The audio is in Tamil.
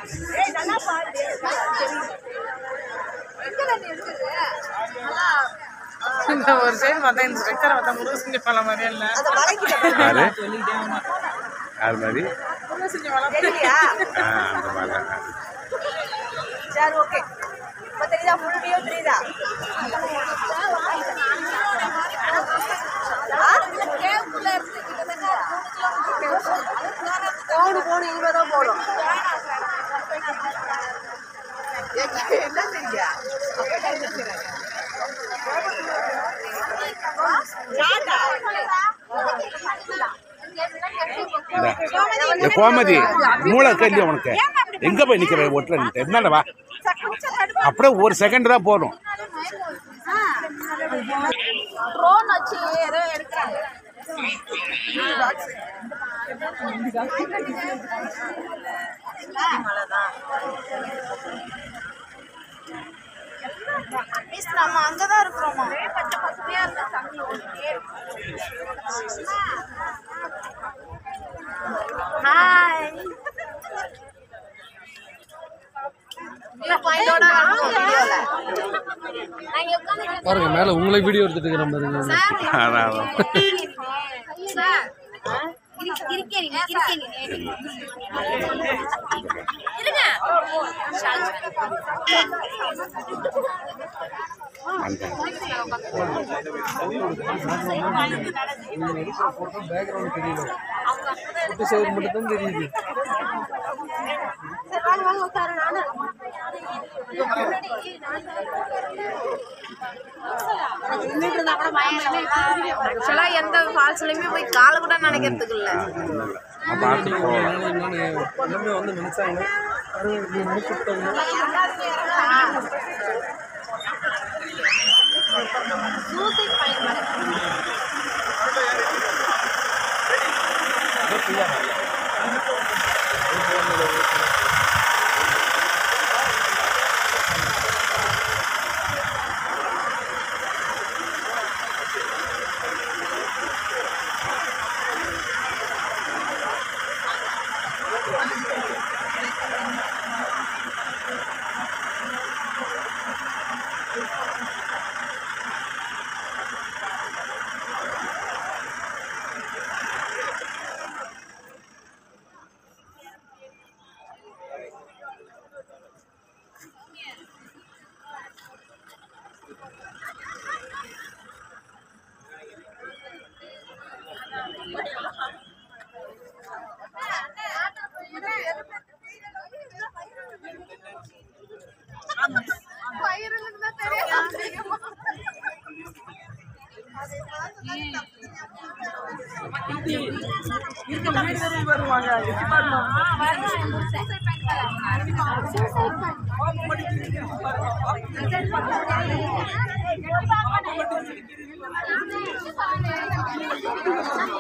இந்த ஒரு சைடு பார்த்தா இந்த ஸ்ட்ரக்சரை பார்த்தா முருகன் செஞ்ச பழம் மாதிரியே இல்லை. யார் மாதிரி முருகன் செஞ்ச பழம் அந்த மாதிரி. சரி ஓகே. தெரியுதா ஃபுல் வியூ தெரியுதா? போகணும் இங்கே தான் போகணும். என்ன தெரியா கோமதி மூளை கல்வி உனக்கு எங்க போய் நிக்கிற ஒட்டுல என்னடா வா அப்படியே ஒரு செகண்ட் தான் போதும். ட்ரோன் வச்சு ஏதோ எடுக்கிறாங்க. நம்ம அங்கதான் இருக்கிறோமா? பச்சை பசுமையா இருக்க தண்ணி ஓடிட்டே இருக்கு. ஹாய் பாருங்க மேல உங்களை வீடியோ எடுத்துட்டு இருக்கிற பாருங்க. பேக்ரவுண்ட் தெரியல, சைடு மட்டும் தான் தெரியுது. ஆக்சுவலா எந்த ஃபால்ஸ்லயுமே போய் கால கூட நினைக்கிறதுக்கு இல்ல. எல்லாமே வந்து நினைச்சாங்க வருவாங்க.